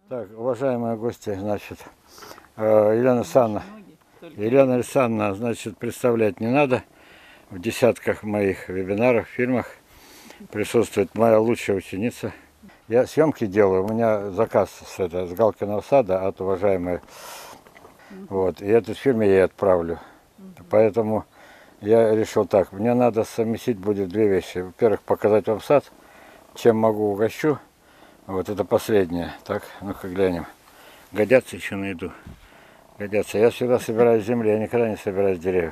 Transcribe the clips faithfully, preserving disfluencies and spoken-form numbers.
Так, уважаемые гости, значит, Елена Александровна, Елена Александровна, значит, представлять не надо. В десятках моих вебинаров, фильмах присутствует моя лучшая ученица. Я съемки делаю, у меня заказ с, это, с Галкиного сада от уважаемой. Вот, и этот фильм я ей отправлю. Поэтому я решил так, мне надо совместить будет две вещи. Во-первых, показать вам сад, чем могу угощу. Вот это последнее. Так, ну-ка глянем. Годятся еще на еду. Годятся. Я всегда собираюсь с земли, я никогда не собираюсь с деревьев.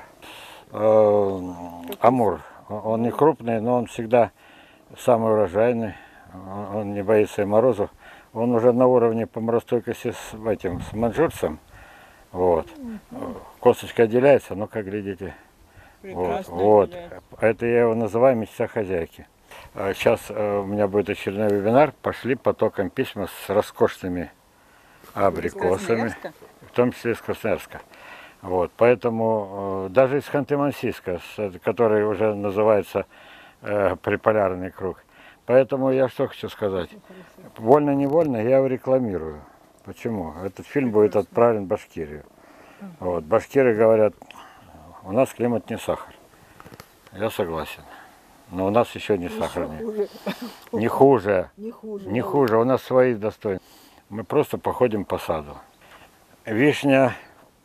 Амур. Он не крупный, но он всегда самый урожайный. Он не боится и морозов. Он уже на уровне по морозостойкости с этим, с манжурцем. Вот. Косточка отделяется, но как глядите. Вот. Вот. Это я его называю мечта хозяйки. Сейчас у меня будет очередной вебинар. Пошли потоком письма с роскошными абрикосами, в том числе из Красноярска. Вот, поэтому даже из Ханты-Мансийска, который уже называется э, приполярный круг. Поэтому я что хочу сказать. Вольно-невольно я его рекламирую. Почему? Этот фильм будет отправлен в Башкирию. Вот, башкиры говорят, у нас климат не сахар. Я согласен. Но у нас еще не сахарный. Хуже. Не хуже. Не хуже. Не хуже. У нас свои достоинства. Мы просто походим по саду. Вишня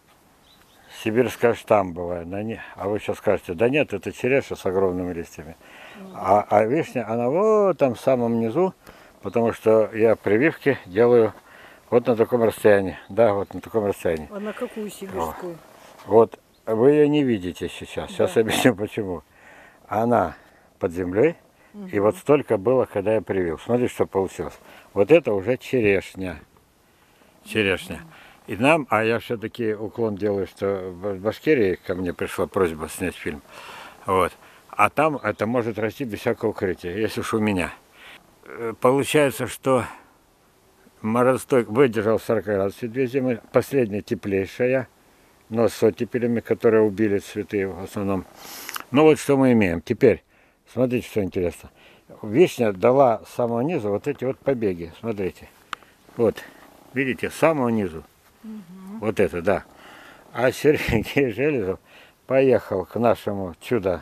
сибирская штамбовая. А вы сейчас скажете, да нет, это череша с огромными листьями. А, а вишня, она вот там в самом низу, потому что я прививки делаю вот на таком расстоянии. Да, вот на таком расстоянии. А на какую сибирскую? Вот, вы ее не видите сейчас. Сейчас да. Объясню почему. Она под землей, угу. И вот столько было, когда я привил. Смотрите, что получилось. Вот это уже черешня. Черешня. Угу. И нам, а я все-таки уклон делаю, что в Башкирии ко мне пришла просьба снять фильм. Вот. А там это может расти без всякого укрытия, если уж у меня. Получается, что морозостойк выдержал сорок градусов две зимы. Последняя теплейшая, но с оттепелями, которые убили цветы в основном. Ну вот что мы имеем. Теперь, смотрите, что интересно. Вишня дала с самого низа вот эти вот побеги. Смотрите. Вот. Видите, с самого низу. Угу. Вот это, да. А Сергей Железов поехал к нашему чудо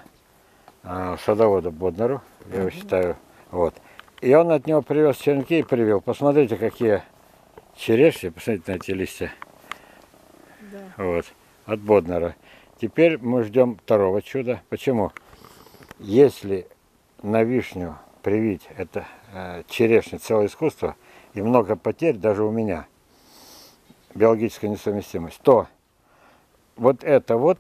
а, садоводу Боднару. Я его считаю. Вот. И он от него привез черенки и привел. Посмотрите, какие черешни. Посмотрите на эти листья. Да. Вот. От Боднара. Теперь мы ждем второго чуда. Почему? Если на вишню привить это э, черешня, целое искусство, и много потерь, даже у меня, биологическая несовместимость, то вот это вот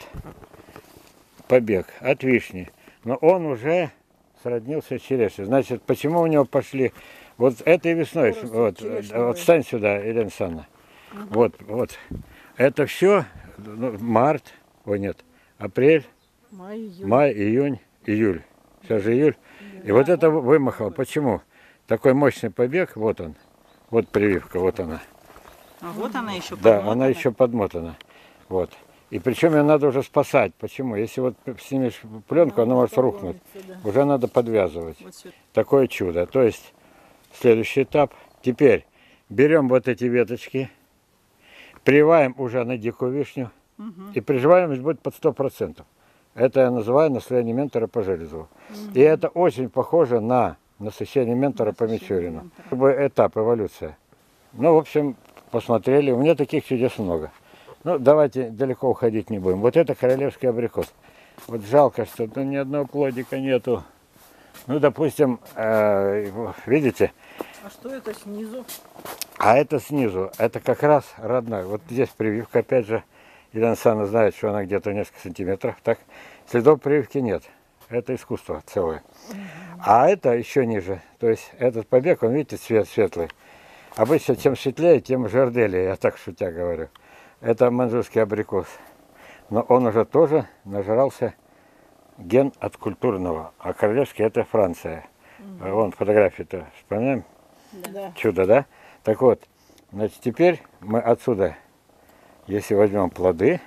побег от вишни, но он уже сроднился с черешней. Значит, почему у него пошли вот этой весной, вот, вот стань сюда, Елена Александровна, угу. вот, вот, это все, ну, март, ой, нет, апрель, май, июнь, май, июнь, июль. Сейчас же июль. Да. И вот это вымахал. Почему? Такой мощный побег, вот он. Вот прививка, вот она. А вот она еще подмотана. Да, она еще подмотана. Вот. И причем ее надо уже спасать. Почему? Если вот снимешь пленку, она, она может рухнуть. Да. Уже надо подвязывать. Вот такое чудо. То есть следующий этап. Теперь берем вот эти веточки, прививаем уже на дикую вишню. Угу. И приживаемость будет под сто процентов. Это я называю наслоение ментора по Железову. Угу. И это очень похоже на насыщение ментора по Мичурину. Как бы этап, эволюция. Ну, в общем, посмотрели. У меня таких чудес много. Ну, давайте далеко уходить не будем. Вот это королевский абрикос. Вот жалко, что ну, ни одного плодика нету. Ну, допустим, э, видите? А что это снизу? А это снизу. Это как раз родной. Вот здесь прививка, опять же. Елена Александровна знает, что она где-то несколько сантиметров. Так, следов прививки нет. Это искусство целое. А это еще ниже. То есть этот побег, он, видите, цвет светлый. Обычно чем светлее, тем жарделее, я так шутя говорю. Это манжурский абрикос. Но он уже тоже нажрался ген от культурного. А королевский это Франция. Угу. Вон фотографии-то вспоминаем? Да. Чудо, да? Так вот, значит, теперь мы отсюда... Если возьмем плоды,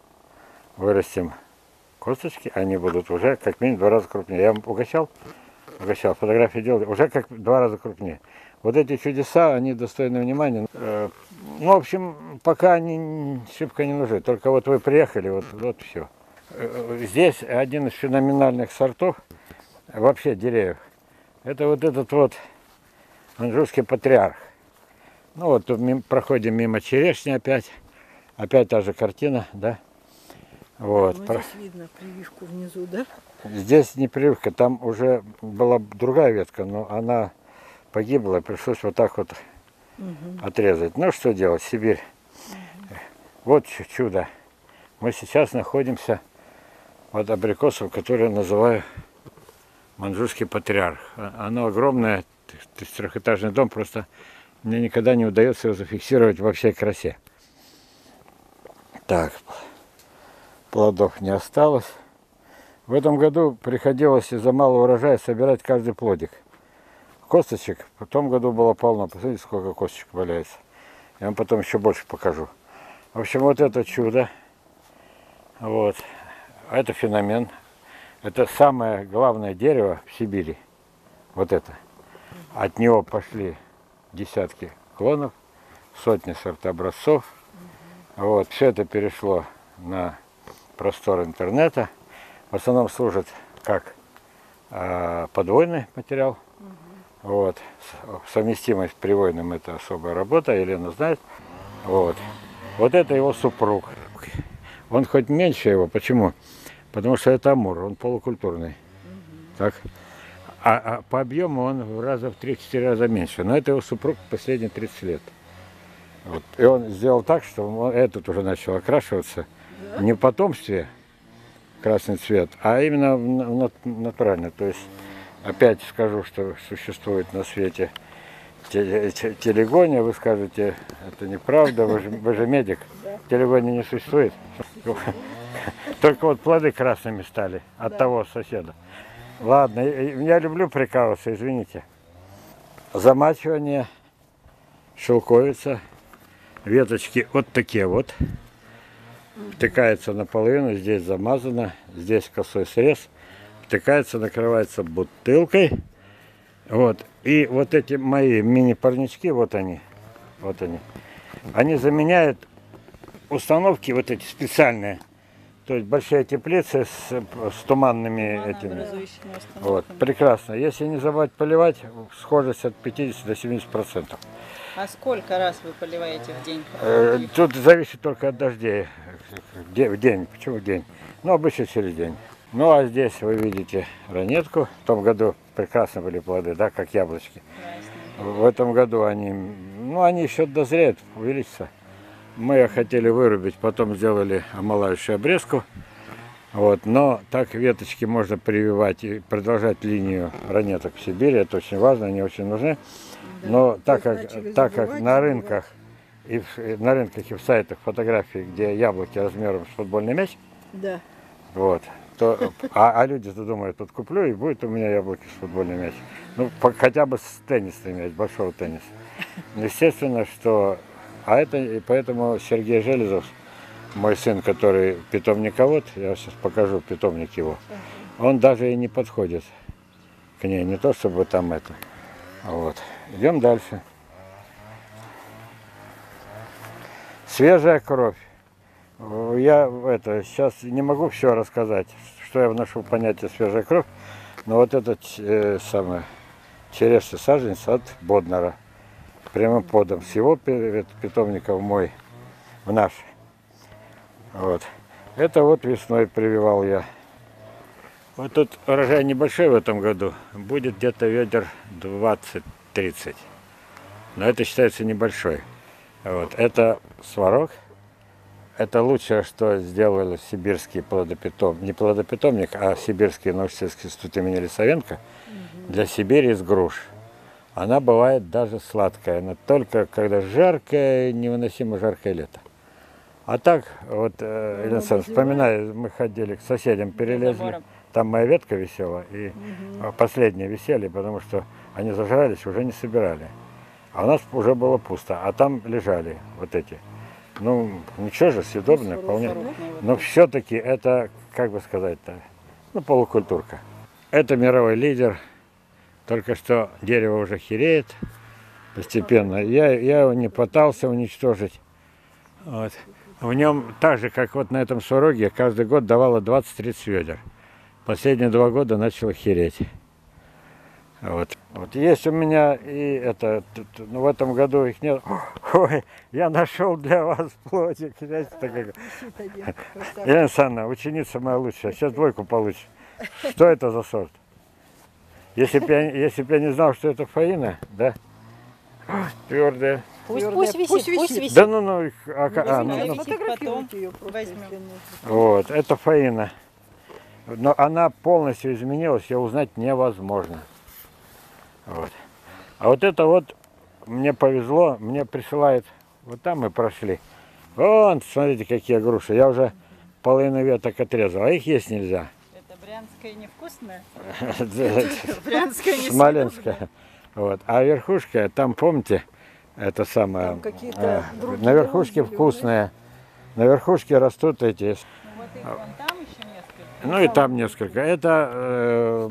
вырастим косточки, они будут уже как минимум в два раза крупнее. Я вам угощал? угощал, фотографии делали, уже как в два раза крупнее. Вот эти чудеса, они достойны внимания. Э, ну, в общем, пока они шибко не нужны. Только вот вы приехали, вот, вот все. Здесь один из феноменальных сортов, вообще деревьев, это вот этот вот маньчжурский патриарх. Ну вот тут мимо, проходим мимо черешни опять. Опять та же картина, да? Вот. Ну, здесь видно прививку внизу, да? Здесь не прививка, там уже была другая ветка, но она погибла, пришлось вот так вот угу. отрезать. Ну что делать, Сибирь. Угу. Вот чудо. Мы сейчас находимся под абрикосом, который я называю маньчжурский патриарх. Оно огромное, трехэтажный дом, просто мне никогда не удается его зафиксировать во всей красе. Так, плодов не осталось. В этом году приходилось из-за малого урожая собирать каждый плодик. Косточек в том году было полно. Посмотрите, сколько косточек валяется. Я вам потом еще больше покажу. В общем, вот это чудо. Вот. Это феномен. Это самое главное дерево в Сибири. Вот это. От него пошли десятки клонов, сотни сортообразцов. Вот. Все это перешло на простор интернета. В основном служит как э, подвойный материал. Угу. Вот. Совместимость с привойным — это особая работа, Елена знает. Вот. Вот это его супруг. Он хоть меньше его, почему? Потому что это амур, он полукультурный. Угу. Так. А, а по объему он в раза в три-четыре раза меньше. Но это его супруг последние тридцать лет. Вот. И он сделал так, что он, этот уже начал окрашиваться. Да? Не в потомстве красный цвет, а именно в натурально. То есть, опять скажу, что существует на свете телегония. Вы скажете, это неправда, вы же, вы же медик. Телегония не существует. Только вот плоды красными стали от того соседа. Ладно, я люблю прикалываться, извините. Замачивание, шелковица, веточки вот такие вот. Втыкается наполовину, здесь замазано, здесь косой срез. Втыкается, накрывается бутылкой. Вот. И вот эти мои мини-парнички, вот они, вот они. Они заменяют установки вот эти специальные. То есть большие теплицы с, с туманными этими. Вот, прекрасно. Если не забывать поливать, схожесть от пятидесяти до семидесяти процентов. А сколько раз вы поливаете в день? Э, тут зависит только от дождей. В день. Почему в день? Ну, обычно через день. Ну, а здесь вы видите ранетку. В том году прекрасно были плоды, да, как яблочки. Красные. В этом году они, ну, они еще дозреют, увеличатся. Мы ее хотели вырубить, потом сделали омолающую обрезку. Вот, но так веточки можно прививать и продолжать линию ранеток в Сибири. Это очень важно, они очень нужны. Да, но так как, так как на рынках, и в, и на рынках и в сайтах фотографии, где яблоки размером с футбольный мяч, да. Вот, то, а, а люди-то думают, вот куплю и будет у меня яблоки с футбольный мяч. Ну, по, хотя бы с теннисный мяч, большого тенниса. Естественно, что... А это, и поэтому Сергей Железов, мой сын, который питомниковод, я сейчас покажу питомник его, он даже и не подходит к ней, не то чтобы там это. Вот. Идем дальше. Свежая кровь. Я это сейчас не могу все рассказать, что я вношу в понятие свежая кровь, но вот этот э, самый черешный саженец от Боднера. Прямым подом с его питомника в мой, в наш. Вот. Это вот весной прививал я. Вот тут урожай небольшой в этом году. Будет где-то ведер двадцать-тридцать. Но это считается небольшой. Вот. Это сварог. Это лучшее, что сделали сибирский плодопитомник. Не плодопитомник, а сибирский научно-исследовательский институт имени Лисовенко. Угу. Для Сибири из груш. Она бывает даже сладкая, но только когда жаркое, невыносимо жаркое лето. А так, вот, э, Елена Александровна, вспоминаю, мы ходили к соседям, перелезли, там моя ветка висела, и угу. последние висели, потому что они зажрались, уже не собирали. А у нас уже было пусто, а там лежали вот эти. Ну, ничего же, съедобное, вполне. Но все-таки это, как бы сказать-то, ну, полукультурка. Это мировой лидер. Только что дерево уже хереет постепенно. Я, я его не пытался уничтожить. Вот. В нем так же, как вот на этом суроге, каждый год давало двадцать-тридцать ведер. Последние два года начало хереть. Вот. Вот есть у меня и это, ну, в этом году их нет. Ой, я нашел для вас плотик. Елена Александровна, ученица моя лучшая, сейчас двойку получишь. Что это за сорт? Если бы я, если б я не знал, что это фаина, да? Твердая. Пусть, Твердая. пусть висит, Пусть пусть висит. висит. Да ну ну, их- а, а, ну, ну, Потом ее возьмем. вот, это фаина. Но она полностью изменилась, ее узнать невозможно. Вот. А вот это вот, мне повезло, мне присылает, вот там мы прошли. Вон, смотрите, какие груши. Я уже половину веток отрезал, а их есть нельзя. Это брянская невкусная? Смоленская. Брянская несъедобная. Вот. А верхушка, там, помните, это самое, Там какие-то э, другие на верхушке зелёные. вкусные. На верхушке растут эти, Ну, вот их вон там еще несколько. ну и там несколько. Это э,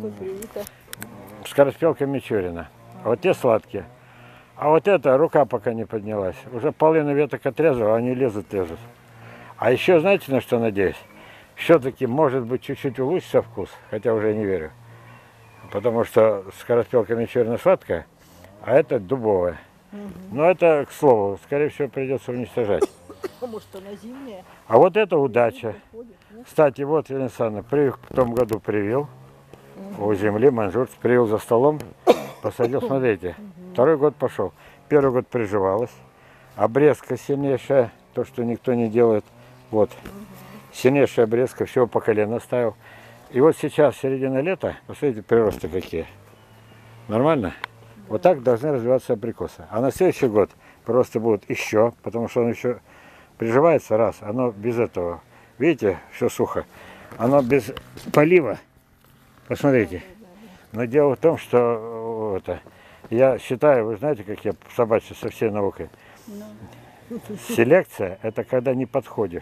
скороспелка Мичурина. Вот те сладкие. А вот это рука пока не поднялась. Уже половину веток отрезал, они лезут, лезут. А еще знаете, на что надеюсь? Все-таки, может быть, чуть-чуть улучшится вкус, хотя уже не верю. Потому что скороспелка Мичурина сладкая, а это дубовая. Но это, к слову, скорее всего, придется уничтожать. Может, она зимняя. А вот это удача. Кстати, вот Елена Александровна, при, в том году привил у земли манжурц, привил за столом, посадил, смотрите, второй год пошел. Первый год приживалась, обрезка сильнейшая, то, что никто не делает, вот, сильнейшая обрезка, всего по колено ставил. И вот сейчас, середина лета, посмотрите, приросты какие. Нормально? Вот так должны развиваться абрикосы. А на следующий год приросты будут еще, потому что он еще приживается, раз, оно без этого. Видите, все сухо. Оно без полива. Посмотрите. Но дело в том, что это, я считаю, вы знаете, как я собачий со всей наукой. Селекция – это когда не подходишь.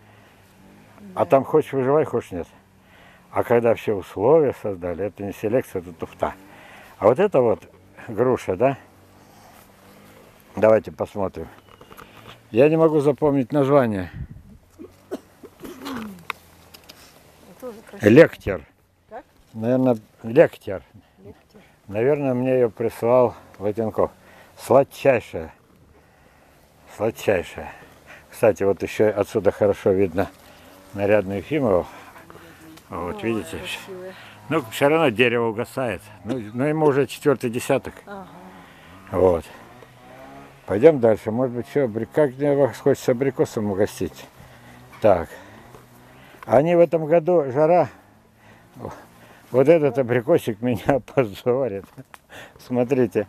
А там хочешь выживай, хочешь нет. А когда все условия создали, это не селекция, это туфта. А вот это вот груша, да? Давайте посмотрим. Я не могу запомнить название. Лектер. Как? Наверное, лектер. Наверное, мне ее прислал Латенков. Сладчайшая. Сладчайшая. Кстати, вот еще отсюда хорошо видно нарядную Ефимову. Вот, Ой, видите? красивая. Ну, все равно дерево угасает. Ну, но ему уже четвертый десяток. Ага. Вот. Пойдем дальше. Может быть, что, как мне вас хочется абрикосом угостить. Так. Они в этом году, жара. Вот этот абрикосик меня позорит. Смотрите.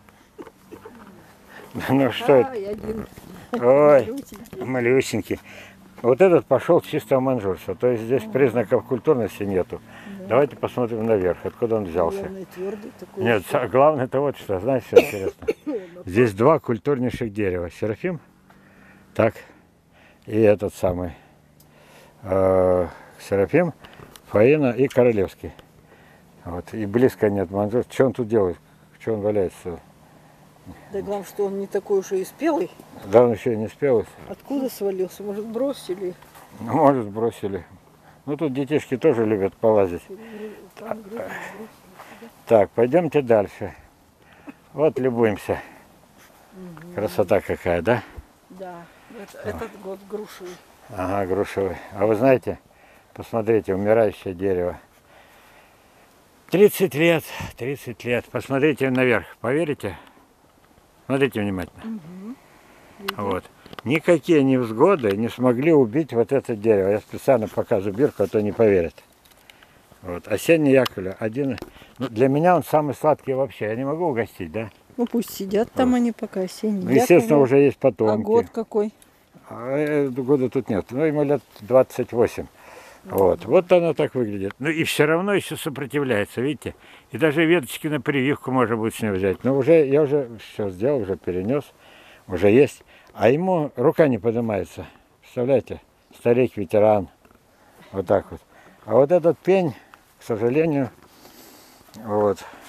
Ну что это? Ай, один Ой, малюсенький. малюсенький. Вот этот пошел чисто манжурса. То есть здесь признаков культурности нету. Давайте посмотрим наверх, откуда он взялся. Наверное, твердый такой. Нет, еще. са- главное-то вот что, знаете, что интересно? Здесь два культурнейших дерева. Серафим, так, и этот самый э, Серафим, Фаина и Королевский. Вот, и близко нет манжур. Что он тут делает? Что он валяется? Да главное, что он не такой уж и спелый. Да, он еще и не спелый. Откуда свалился? Может, бросили? Ну, может, бросили. Ну, тут детишки тоже любят полазить. Там вроде бросили. Так, пойдемте дальше. Вот, любуемся. Красота какая, да? Да, это- этот год грушевый. Ага, грушевый. А вы знаете, посмотрите, умирающее дерево. тридцать лет, тридцать лет. Посмотрите наверх, поверите? Смотрите внимательно. Вот. Никакие невзгоды не смогли убить вот это дерево. Я специально показываю бирку, а то не поверят. Вот. Осенний якуля. Один. Ну, для меня он самый сладкий вообще. Я не могу угостить, да? Ну пусть сидят там они пока осенние. Ну, естественно, уже есть А потомки. год какой? А, э, года тут нет. Ну, ему лет двадцать восемь. Вот. Вот оно так выглядит. Ну и все равно еще сопротивляется, видите? И даже веточки на прививку можно будет с нее взять. Но уже я уже все сделал, уже перенес, уже есть. А ему рука не поднимается. Представляете? Старик, ветеран. Вот так вот. А вот этот пень, к сожалению, вот,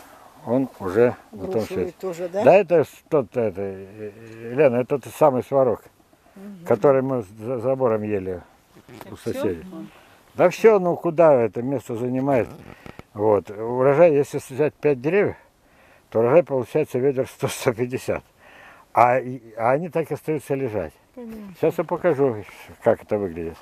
он уже на том Грушевый свете. тоже, да? Да, это с- тот, это, э, э, Лена, это тот самый сварок, который мы за забором ели у Всё? соседей. Вон. Да все, ну куда это место занимает? Вот. Урожай, если взять пять деревьев, то урожай получается ведер сто — сто пятьдесят. А, и- а они так и остаются лежать. Понятно. Сейчас я покажу, как это выглядит.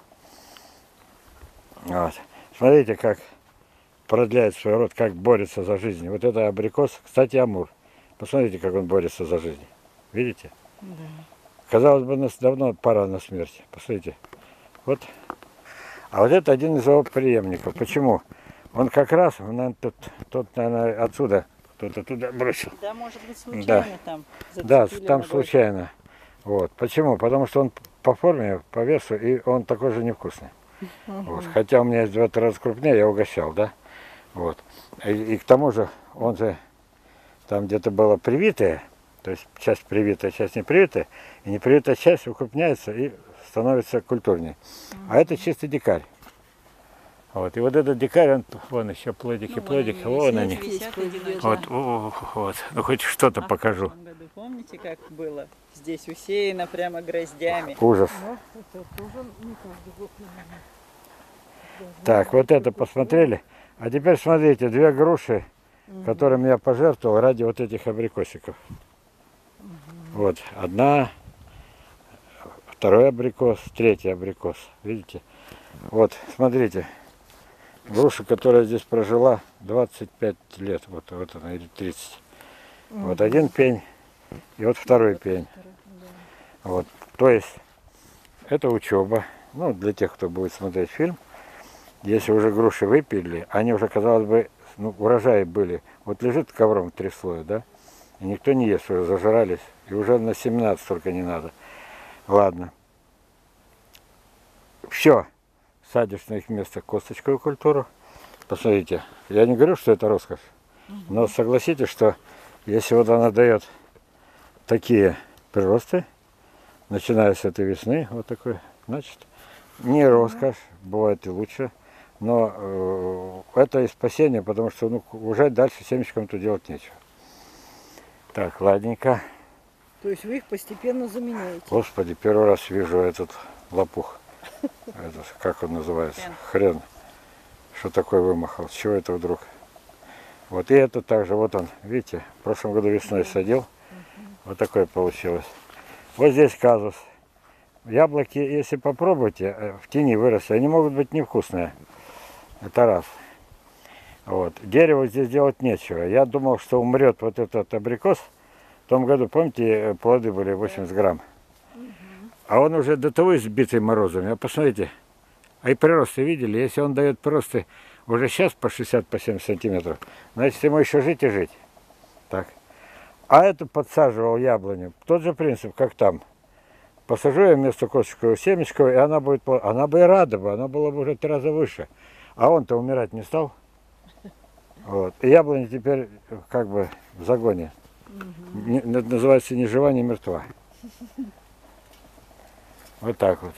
Вот. Смотрите, как продляет свой род, как борется за жизнь. Вот это абрикос, кстати, амур. Посмотрите, как он борется за жизнь. Видите? Да. Казалось бы, нас давно пора на смерть. Посмотрите. Вот. А вот это один из его преемников. Почему? Он как раз, он, наверное, тот, тот, наверное, отсюда, кто-то туда бросил. Да, может быть, случайно Да. там Да, зацепили там ногой. случайно. Вот. Почему? Потому что он по форме, по весу, и он такой же невкусный. Вот. Хотя у меня есть в два раза крупнее, я угощал, да? Вот. И, и к тому же, он же там где-то было привитое, то есть часть привитая, часть не привитая, и непривитая часть укрупняется и становится культурнее. А это чистый дикарь. Вот. И вот этот дикарь, он, вон еще плодики, Ну, вон плодики, они вон висят, они. висят одинаково. Вот, о, вот. Ну хоть что-то А покажу. В том году, помните, как было? Здесь усеяно прямо гроздями. Ужас. Да, это тоже не каждый год, наверное. Так, вот это посмотрели. А теперь смотрите, две груши, которыми я пожертвовал ради вот этих абрикосиков. Вот, одна, второй абрикос, третий абрикос. Видите? Вот, смотрите. Груша, которая здесь прожила двадцать пять лет. Вот, вот она, или тридцать. Вот один пень и вот второй пень. Вот, то есть, это учеба. Ну, для тех, кто будет смотреть фильм. Если уже груши выпили, они уже, казалось бы, ну, урожаи были. Вот лежит ковром три слоя, да? И никто не ест, уже зажрались. И уже на семена столько не надо. Ладно. Все. Садишь на их место косточковую культуру. Посмотрите. Я не говорю, что это роскошь. Но согласитесь, что если вот она дает такие приросты, начиная с этой весны, вот такой, значит, не роскошь, бывает и лучше. Но э, это и спасение, потому что ну, уже дальше семечкам-то делать нечего. Так, ладненько. То есть вы их постепенно заменяете. Господи, первый раз вижу этот лопух. Этот, как он называется? Хрен. Хрен. Что такое вымахал? С чего это вдруг? Вот и это также, вот он, видите, в прошлом году весной садил. Вот такое получилось. Вот здесь казус. Яблоки, если попробуйте, э, в тени выросли, они могут быть невкусные. Это раз. Вот. Дерево здесь делать нечего. Я думал, что умрет вот этот абрикос. В том году, помните, э, плоды были восемьдесят грамм. А он уже до того избитый морозами. А посмотрите, а и приросты видели? Если он дает приросты уже сейчас по шестьдесят, по семьдесят сантиметров, значит ему еще жить и жить. Так. А эту подсаживал яблоню. Тот же принцип, как там. Посажу я вместо косточкового семечкового, и она будет, пла- она бы и рада бы, она была бы уже три раза выше. А он-то умирать не стал. Вот. И яблоня теперь как бы в загоне. Не- это называется ни жива, ни мертва. Вот так вот.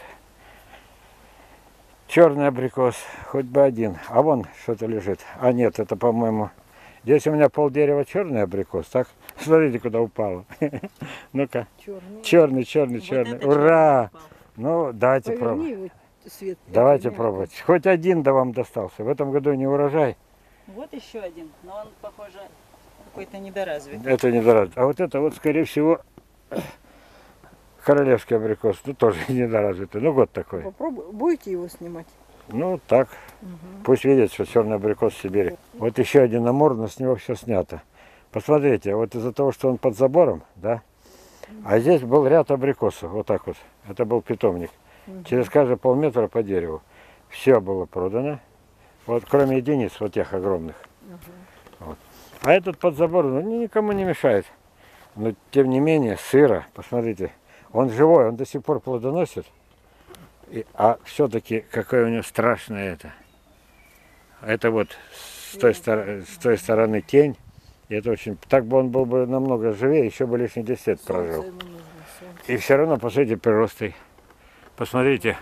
Черный абрикос, хоть бы один. А вон что-то лежит. А нет, это, по-моему, здесь у меня полдерева черный абрикос, так? Смотрите, куда упало. Ну-ка. Черный. Черный, черный, Вот черный. это Ура! черный упал. Ну, давайте пробовать. Поверни его, Свет. Давайте это пробовать. Хоть один да вам достался. В этом году не урожай. Вот еще один, но он, похоже, какой-то недоразвитый. Это не доразвит. А вот это вот, скорее всего, королевский абрикос. Ну, тоже недоразвитый. Ну, год такой. Попробуй. Будете его снимать? Ну, так. Пусть видят, что черный абрикос в Сибири. Вот еще один амур, но с него все снято. Посмотрите, вот из-за того, что он под забором, да, а здесь был ряд абрикосов, вот так вот. Это был питомник. Через каждые полметра по дереву. Все было продано. Вот кроме единиц, вот тех огромных. Вот. А этот под забором, ну, ни- никому не мешает. Но тем не менее, сыро, посмотрите, он живой, он до сих пор плодоносит. И, а все-таки какое у него страшное это. Это вот с той, стор- с той стороны тень. И это очень. Так бы он был бы намного живее, еще бы лишних десять лет прожил. Солнце ему нужно, солнце. И все равно, посмотрите, приросты. Посмотрите,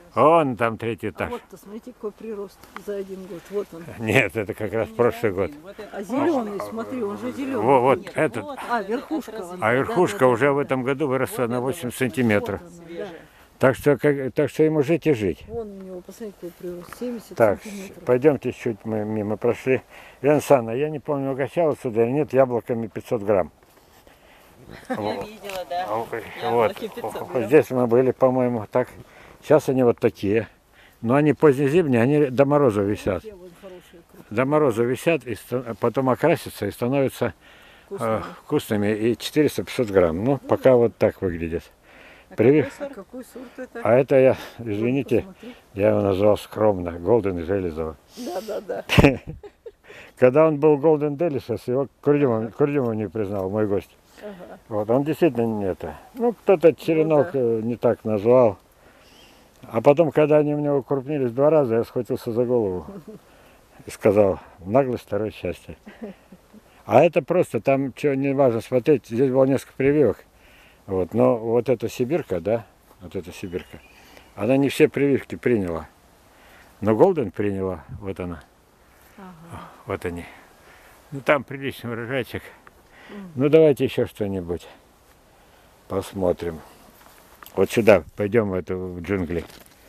Вон там третий А этаж. вот-то, смотрите, какой прирост за один год. Вот он. Нет, это как раз прошлый год. Вот это А зеленый, смотри, он же зеленый. Во- вот Нет, этот. вот А, это верхушка от вон. развития. А Да, верхушка да, да, уже да. в этом году выросла Вот на это восемь вот, сантиметров. Вот оно, Свежее. Так что, как, так что ему жить и жить. Вон у него, посмотрите, какой прирост. семьдесят Так, сантиметров. пойдемте чуть мы мимо прошли. Елена Санна, я не помню, угощала сюда или нет, яблоками пятьсот грамм. Я видела, да. Вот, Яблоки пятьсот грамм. здесь мы были, по-моему, так. Сейчас они вот такие. Но они позднезимние, они до мороза висят. Те вон хорошие, крупные, До мороза висят, и ста- потом окрасятся и становятся э, вкусные. вкусными. И четыреста-пятьсот грамм. Ну, пока вот так выглядит. А Привет. какой А сорт? какой сорт это? А это я, извините, Посмотри. я его назвал скромно, Golden Железова. Да, да, да. Когда он был Golden Delicious, его Курдюмов, Курдюмов не признал, мой гость. Ага. Вот, он действительно не это. Ну, кто-то черенок да. э, не так назвал. А потом, когда они у меня укрупнились два раза, я схватился за голову и сказал, наглость второе счастье. А это просто, там что не важно смотреть, здесь было несколько прививок. Вот, но вот эта сибирка, да, вот эта сибирка, она не все прививки приняла. Но Голден приняла, вот она, Ага. вот они. Ну там приличный урожайчик. Ну давайте еще что-нибудь посмотрим. Вот сюда, пойдем в эту в джунгли.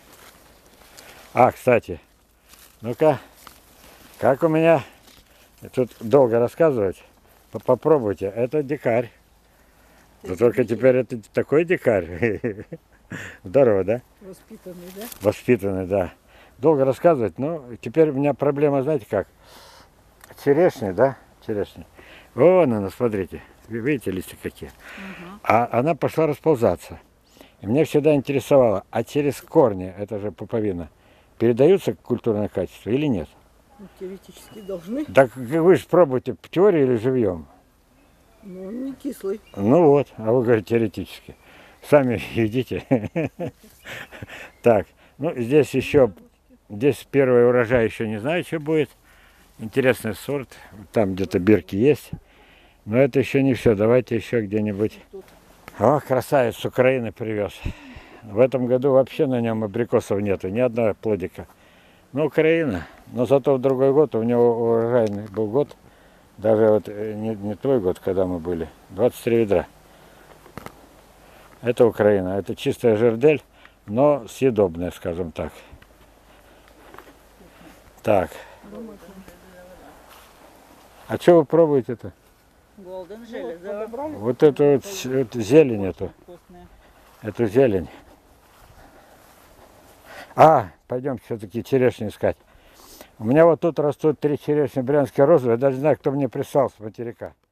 А, кстати, ну-ка, как у меня, тут долго рассказывать, По- попробуйте, это дикарь. Но только теперь это такой дикарь. Здорово, да? Воспитанный, да? Воспитанный, да. Долго рассказывать, но теперь у меня проблема, знаете как? Черешня, да? Черешня. Вон она, смотрите. Ви- Видите, листья какие? А она пошла расползаться. И меня всегда интересовало, а через корни, это же пуповина, передаются культурные качества или нет? Ну, теоретически должны. Так вы же пробуйте в теории или живьем? Но он не кислый. Ну вот, а вы говорите теоретически. Сами едите. Так, ну здесь еще, здесь первый урожай еще не знаю, что будет. Интересный сорт. Там где-то бирки есть. Но это еще не все. Давайте еще где-нибудь. О, красавец с Украины привез. В этом году вообще на нем абрикосов нету, ни одного плодика. Ну, Украина. Но зато в другой год у него урожайный был год. Даже вот э, не, не твой год, когда мы были. двадцать три ведра. Это Украина. Это чистая жердель, но съедобная, скажем так. Так. А что вы пробуете-то? Голден железо. Подобрали? Вот эту вот, с- эту зелень эту. Вкусная. Эту зелень. А, пойдем все-таки черешню искать. У меня вот тут растут три черешни брянские розовые. Я даже не знаю, кто мне прислал с материка.